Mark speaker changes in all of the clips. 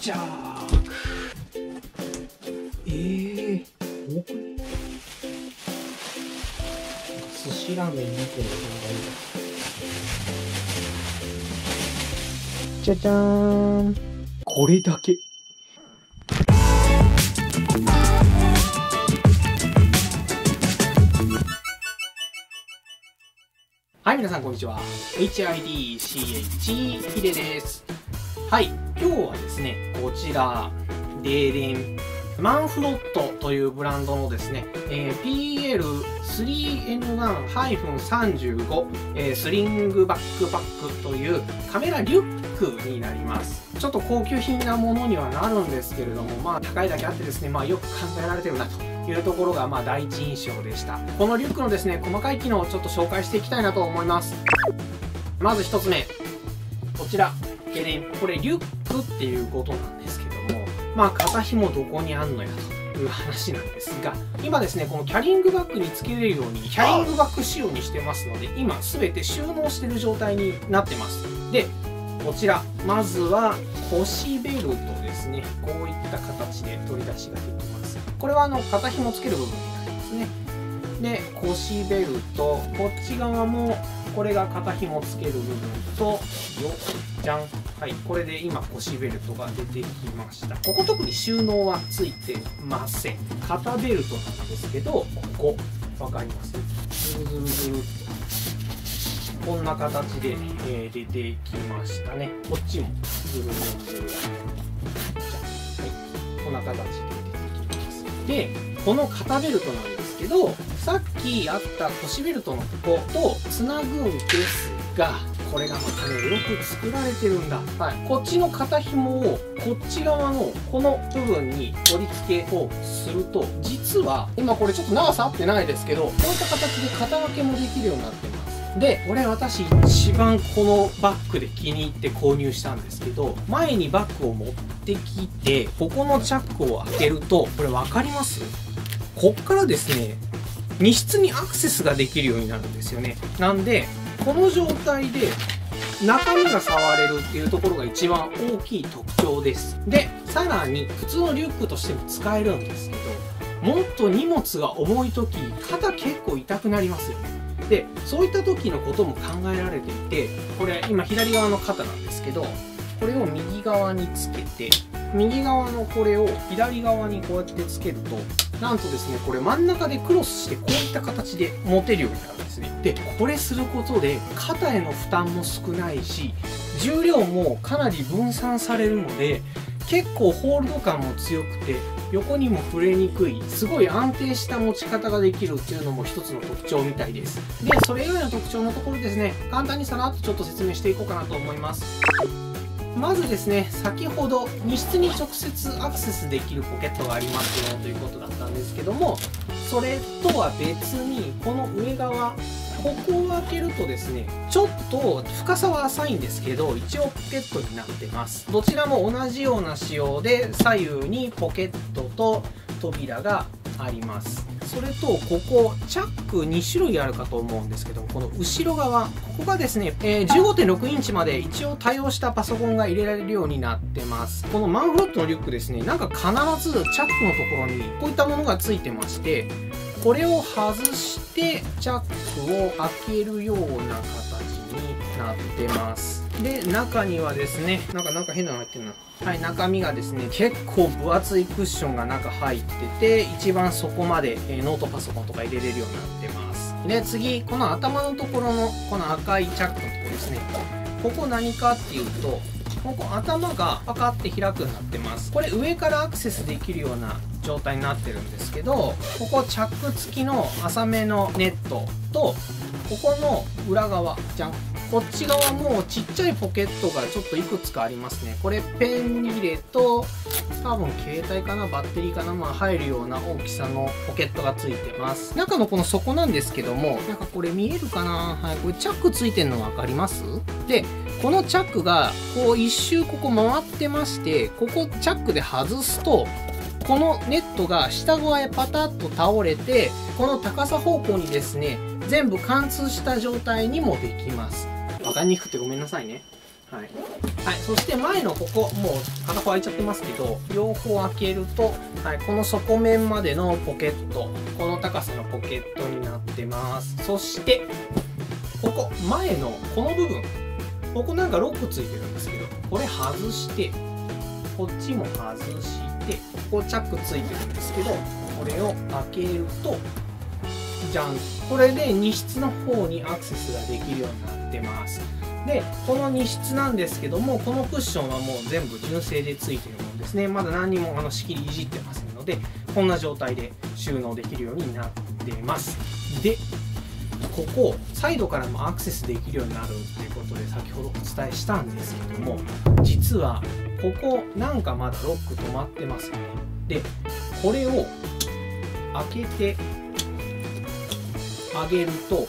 Speaker 1: じゃー重くね。寿司ラーメン2個の方がいいだ。じゃじゃーん。これだけ。はい、皆さんこんにちは。HIDCH ヒデです。はい、今日はですね、こちら、デーデン、マンフロットというブランドのですね、PL3N1-35、スリングバックパックというカメラリュックになります。ちょっと高級品なものにはなるんですけれども、まあ高いだけあってですね、まあよく考えられてるなというところがまあ第一印象でした。このリュックのですね、細かい機能をちょっと紹介していきたいなと思います。まず1つ目、こちら、これリュックっていうことなんですけども、まあ肩紐どこにあんのやという話なんですが、今ですね、このキャリングバッグにつけれるようにキャリングバッグ仕様にしてますので、今全て収納してる状態になってます。で、こちら、まずは腰ベルトですね。こういった形で取り出しができます。これは肩紐つける部分になりますね。で、腰ベルト、こっち側もこれが肩紐つける部分と、よっ、じゃん。はい、これで今腰ベルトが出てきました。ここ特に収納はついてません。肩ベルトなんですけど、ここ、わかります？ズルズルズルっと。こんな形で、出てきましたね。こっちもズルズルズル。はい、こんな形で出てきます。で、この肩ベルトなんですけど、さっきあった腰ベルトのこことつなぐんですが、これがまたね、よく作られてるんだ。はい、こっちの肩紐をこっち側のこの部分に取り付けをすると、実は今これちょっと長さ合ってないですけど、こういった形で肩掛けもできるようになってます。で、これ私一番このバッグで気に入って購入したんですけど、前にバッグを持ってきて、ここのチャックを開けると、これ分かります？こっからですね、荷室にアクセスができるようになるんですよね。なんで、この状態で中身が触れるっていうところが一番大きい特徴です。で、さらに普通のリュックとしても使えるんですけど、もっと荷物が重い時、肩結構痛くなりますよね。で、そういった時のことも考えられていて、これ今左側の肩なんですけど、これを右側につけて、右側のこれを左側にこうやってつけると、なんとですね、これ真ん中でクロスしてこういった形で持てるようになるんですね。で、これすることで肩への負担も少ないし、重量もかなり分散されるので、結構ホールド感も強くて、横にも触れにくい、すごい安定した持ち方ができるっていうのも一つの特徴みたいです。で、それ以外の特徴のところですね、簡単にさらっとちょっと説明していこうかなと思います。まずですね、先ほど荷室に直接アクセスできるポケットがありますよということだったんですけども、それとは別にこの上側、ここを開けるとですね、ちょっと深さは浅いんですけど、一応ポケットになってます。どちらも同じような仕様で左右にポケットと扉があります。それとここチャック2種類あるかと思うんですけども、この後ろ側、ここがですね、15.6 インチまで一応対応したパソコンが入れられるようになってます。このマンフロットのリュックですね、なんか必ずチャックのところにこういったものがついてまして、これを外してチャックを開けるような形になってます。で、中にはですね、なんか変なの入ってるな。はい、中身がですね、結構分厚いクッションが中入ってて、一番底までノートパソコンとか入れれるようになってます。で、次、この頭のところのこの赤いチャックのところですね。ここ何かっていうと、ここ頭がパカって開くようになってます。これ上からアクセスできるような状態になってるんですけど、ここチャック付きの浅めのネットと、ここの裏側、じゃん。こっち側もちっちゃいポケットがちょっといくつかありますね。これペン入れと、多分携帯かな、バッテリーかな、まあ入るような大きさのポケットがついてます。中のこの底なんですけども、なんかこれ見えるかな？はい、これチャックついてるの分かります？で、このチャックがこう一周ここ回ってまして、ここチャックで外すと、このネットが下側へパタッと倒れて、この高さ方向にですね、全部貫通した状態にもできます。わかりにくくてごめんなさいね。はい。 はい、そして前のここ、もう片方開いちゃってますけど、両方開けると、はい、この底面までのポケット、この高さのポケットになってます。そして、ここ、前のこの部分、ここなんかロックついてるんですけど、これ外して、こっちも外して、ここチャックついてるんですけど、これを開けると、じゃん。これで荷室の方にアクセスができるようになってます。で、この荷室なんですけども、このクッションはもう全部純正でついてるものですね。まだ何にも仕切りいじってませんので、こんな状態で収納できるようになってます。で、ここ、サイドからもアクセスできるようになるっていうことで、先ほどお伝えしたんですけども、実は、ここなんかまだロック止まってますよね。で、これを開けてあげると、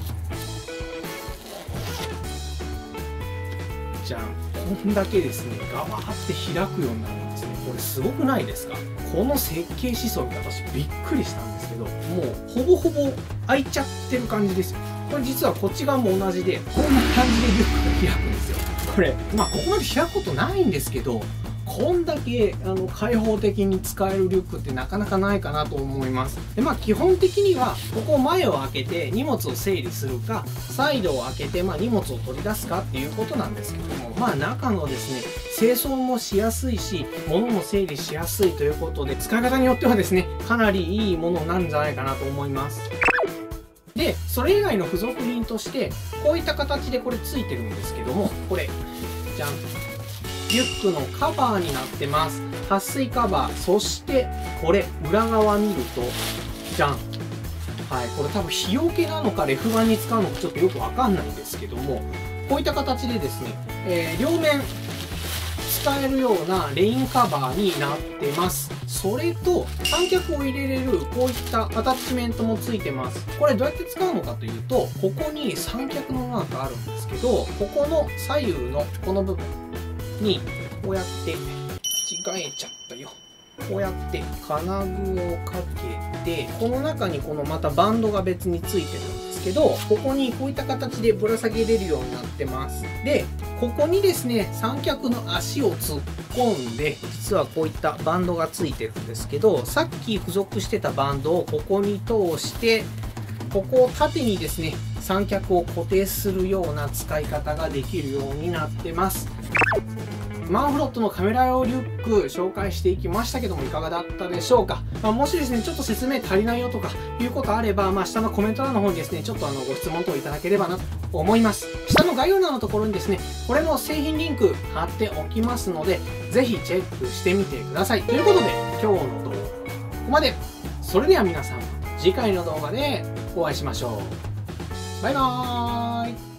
Speaker 1: じゃん、こんだけですね、ガバーって開くようになるんですね。これすごくないですか？この設計思想に私びっくりしたんですけど、もうほぼほぼ開いちゃってる感じですよ。これ実はこっち側も同じで、こんな感じでリュックが開くんですよ。これ、まあここまで開くことないんですけど、こんだけ開放的に使えるリュックってなかなかないかなと思います。で、まあ基本的には、ここ前を開けて荷物を整理するか、サイドを開けて荷物を取り出すかっていうことなんですけども、まあ中のですね、清掃もしやすいし、物も整理しやすいということで、使い方によってはですね、かなりいいものになるんじゃないかなと思います。で、それ以外の付属品として、こういった形でこれついてるんですけども、これ、じゃん。リュックのカバーになってます。撥水カバー。そして、これ、裏側見ると、じゃん。はい、これ多分日よけなのかレフ板に使うのかちょっとよくわかんないんですけども、こういった形でですね、両面使えるようなレインカバーになってます。それと、三脚を入れれるこういったアタッチメントもついてます。これどうやって使うのかというと、ここに三脚のマークあるんですけど、ここの左右のこの部分に、こうやって、間違えちゃったよ。こうやって金具をかけて、この中にこのまたバンドが別についてるんですけど、ここにこういった形でぶら下げれるようになってます。で、ここにですね、三脚の足を突っ込んで、実はこういったバンドがついてるんですけど、さっき付属してたバンドをここに通して、ここを縦にですね、三脚を固定するような使い方ができるようになってます。マンフロットのカメラ用リュック紹介していきましたけどもいかがだったでしょうか。もしですね、ちょっと説明足りないよとかいうことあれば、下のコメント欄の方にですね、ちょっとご質問等いただければなと思います。下の概要欄のところにですね、これの製品リンク貼っておきますので、ぜひチェックしてみてください。ということで、今日の動画はここまで。それでは皆さん、次回の動画でお会いしましょう。バイバーイ。